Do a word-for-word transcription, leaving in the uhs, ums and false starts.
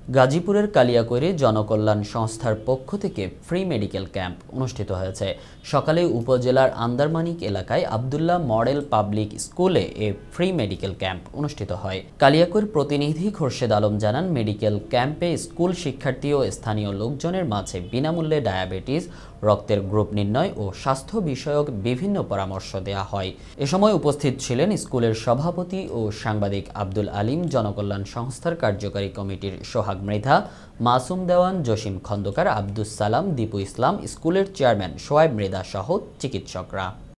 গাজীপুরের কালিয়াকৈরে জনকল্যাণ সংস্থার পক্ষ থেকে ফ্রি মেডিকেল ক্যাম্প অনুষ্ঠিত হয়েছে। সকালে উপজেলার আন্দারমানিক এলাকায় আব্দুল্লাহ মডেল পাবলিক স্কুলে এ ফ্রি মেডিকেল ক্যাম্প অনুষ্ঠিত হয়। কালিয়াকৈর প্রতিনিধি খোরশেদ আলম জানান, মেডিকেল ক্যাম্পে স্কুল শিক্ষার্থী ও স্থানীয় লোকজনের মাঝে বিনামূল্যে ডায়াবেটিস, রক্তের গ্রুপ নির্ণয় ও স্বাস্থ্য বিষয়ক বিভিন্ন পরামর্শ দেওয়া হয়। এ সময় উপস্থিত ছিলেন স্কুলের সভাপতি ও সাংবাদিক আব্দুল আলিম, জনকল্যাণ সংস্থার কার্যকারী কমিটির সোহাগ মৃধা, মাসুম দেওয়ান, জসিম খন্দকার, আব্দুস সালাম, দীপু ইসলাম, স্কুলের চেয়ারম্যান সোয়াইব মৃধা সহ চিকিৎসকরা।